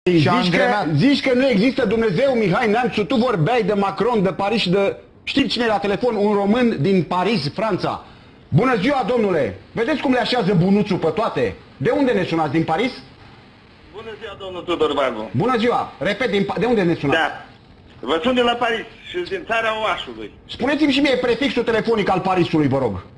Zici că nu există Dumnezeu, Mihai Neamțu, tu vorbeai de Macron, de Paris și de... Știi cine e la telefon? Un român din Paris, Franța. Bună ziua, domnule! Vedeți cum le așează bunuțul pe toate? De unde ne sunați? Din Paris? Bună ziua, domnul Tudor Barbu. Bună ziua! Repet, de unde ne sunați? Da. Vă sun de la Paris și din țara Oașului. Spuneți-mi și mie prefixul telefonic al Parisului, vă rog.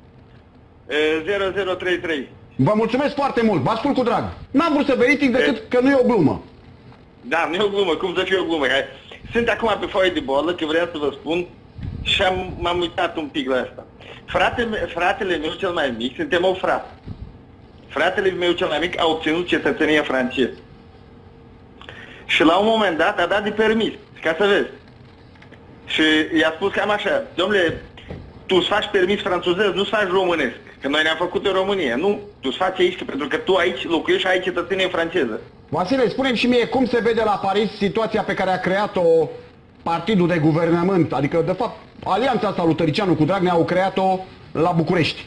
0033. Vă mulțumesc foarte mult, vă ascult cu drag. N-am vrut să verific decât că nu e o glumă. Da, nu e o glumă, cum să fie o glumă? Sunt acum pe foaie de bolă, că vreau să vă spun și m-am uitat un pic la asta. Fratele meu cel mai mic, suntem o frate. Fratele meu cel mai mic a obținut cetățenia franceză. Și la un moment dat a dat de permis, ca să vezi. Și i-a spus cam așa, domnule, tu îți faci permis franțuzesc, nu-ți faci românesc. Că noi ne-am făcut în România, nu? Tu îți faci aici, pentru că tu aici locuiești și ai cetățenie franceză. Vasile, spune-mi și mie cum se vede la Paris situația pe care a creat-o partidul de guvernământ, adică, de fapt, alianța asta lui Tăricianu cu Dragnea au creat-o la București.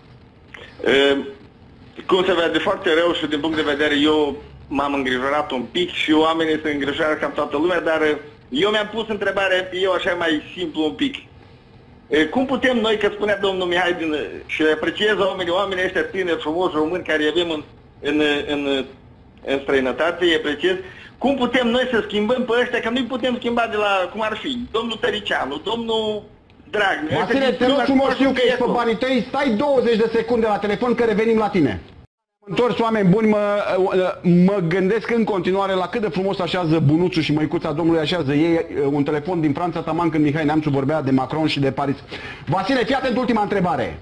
Cum se vede foarte rău și din punct de vedere, eu m-am îngrijorat un pic și oamenii se îngrijorează cam toată lumea, dar eu mi-am pus întrebarea, eu așa mai simplu un pic. Cum putem noi, că spunea domnul Mihai, și apreciez oamenii ăștia tineri, frumoși, români, care îi avem în străinătate, îi apreciez, cum putem noi să schimbăm pe ăștia, că nu-i putem schimba de la, cum ar fi, domnul Tăricianu, domnul Dragnea. Vasile, te rog frumos, știu că ești pe banii tăi, stai 20 de secunde la telefon că revenim la tine. Întors, oameni buni, mă gândesc în continuare la cât de frumos așează bunuțul și măicuța domnului așează ei un telefon din Franța, taman când Mihai Neamțu vorbea de Macron și de Paris. Vasile, fii atent, ultima întrebare.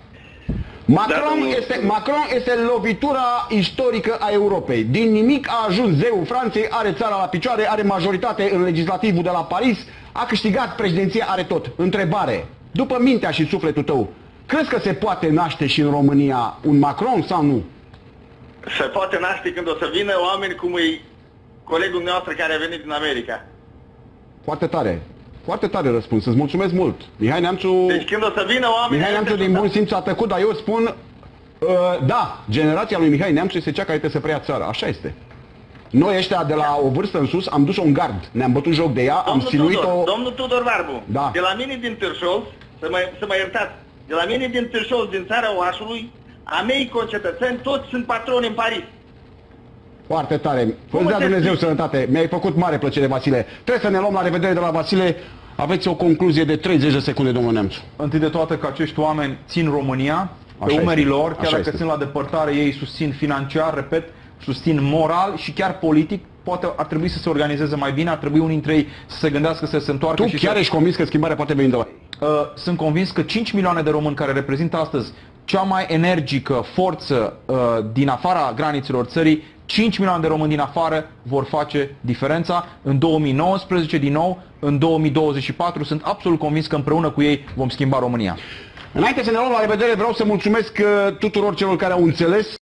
Macron este lovitura istorică a Europei. Din nimic a ajuns zeul Franței, are țara la picioare, are majoritate în legislativul de la Paris, a câștigat președinția, are tot. Întrebare, după mintea și sufletul tău, crezi că se poate naște și în România un Macron sau nu? Se poate naște când o să vină oameni cum e colegul nostru care a venit din America. Foarte tare. Foarte tare răspuns. Îți mulțumesc mult. Mihai Neamțu... Deci când o să vină oameni... Mihai Neamțu din bun simț a tăcut, dar eu spun... da, generația lui Mihai Neamțu este cea care trebuie să preia țara. Așa este. Noi ăștia de la o vârstă în sus am dus-o în gard. Ne-am bătut joc de ea, am siluit-o... Domnul Tudor Barbu, da. De la mine din Târșov, să mă iertați, de la mine din Târșov, din țara Oașului, a mei concetățeni, toți sunt patroni în Paris. Foarte tare. Îți dea Dumnezeu sănătate. Mi-ai făcut mare plăcere, Vasile. Trebuie să ne luăm la revedere de la Vasile. Aveți o concluzie de 30 de secunde, domnul Neamțu. Întâi de toate că acești oameni țin România pe umerii lor, chiar dacă sunt la depărtare, ei susțin financiar, repet, susțin moral și chiar politic. Poate ar trebui să se organizeze mai bine, ar trebui unii dintre ei să se gândească să se întoarcă. Tu chiar ești convins că schimbarea poate veni de la ei? Sunt convins că 5 milioane de români care reprezintă astăzi cea mai energică forță din afara granițelor țării, 5 milioane de români din afară vor face diferența în 2019 din nou, în 2024. Sunt absolut convins că împreună cu ei vom schimba România. Înainte să ne luăm la revedere, vreau să mulțumesc tuturor celor care au înțeles